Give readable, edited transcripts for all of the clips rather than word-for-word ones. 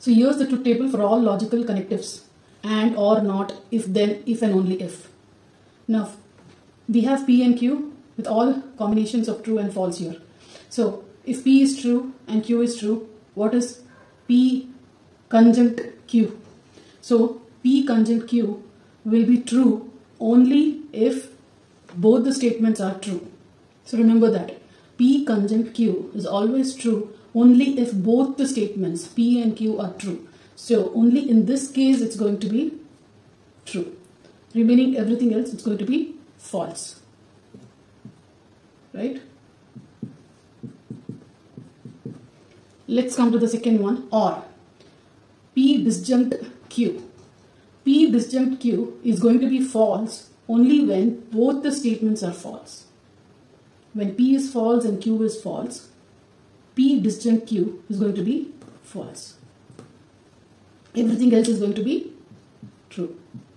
So here's the truth table for all logical connectives, and or not, if then, if and only if. Now we have P and Q with all combinations of true and false here. So if P is true and Q is true, what is P conjunct Q? So P conjunct Q will be true only if both the statements are true. So remember that P conjunct Q is always true only if both the statements P and Q are true. So only in this case it's going to be true. Remaining everything else it's going to be false. Right? Let's come to the second one, or. P disjunct Q. P disjunct Q is going to be false only when both the statements are false. When P is false and Q is false, P disjunct Q is going to be false. Everything else is going to be true.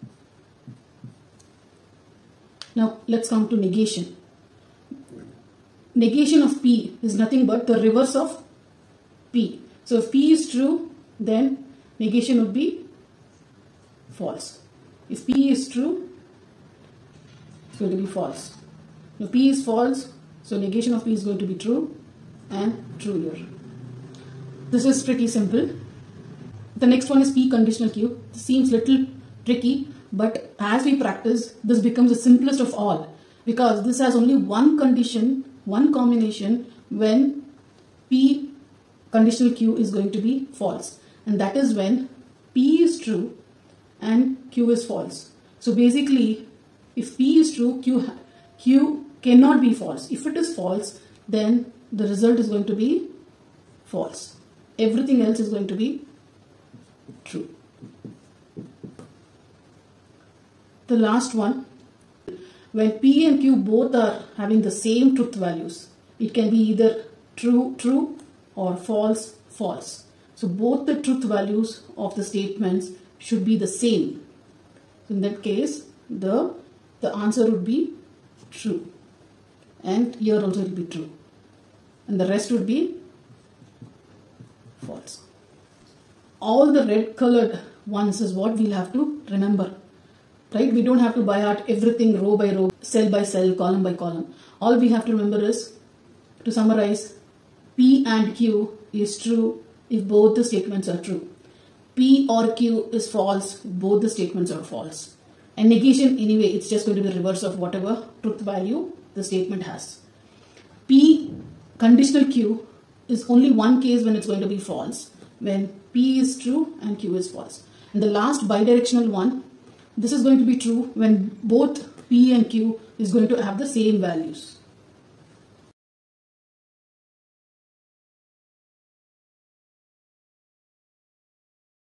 Now let's come to negation. Negation of P is nothing but the reverse of P. So if P is true, then negation would be false. If P is true, it's going to be false. If P is false, so negation of P is going to be true and true here. This is pretty simple. The next one is P conditional Q. This seems little tricky, but as we practice, this becomes the simplest of all, because this has only one condition, one combination when P conditional Q is going to be false, and that is when P is true and Q is false. So basically, if P is true, Q cannot be false. If it is false, then the result is going to be false. Everything else is going to be true. The last one, when P and Q both are having the same truth values, it can be either true, true or false, false. So both the truth values of the statements should be the same. In that case, the answer would be true. And here also it will be true. And the rest would be false. All the red colored ones is what we'll have to remember. Right? We don't have to by heart everything row by row, cell by cell, column by column. All we have to remember is, to summarize, P and Q is true if both the statements are true. P or Q is false if both the statements are false. And negation, anyway, it's just going to be the reverse of whatever truth value the statement has. P conditional Q is only one case when it's going to be false, when P is true and Q is false. And the last bidirectional one, this is going to be true when both P and Q is going to have the same values.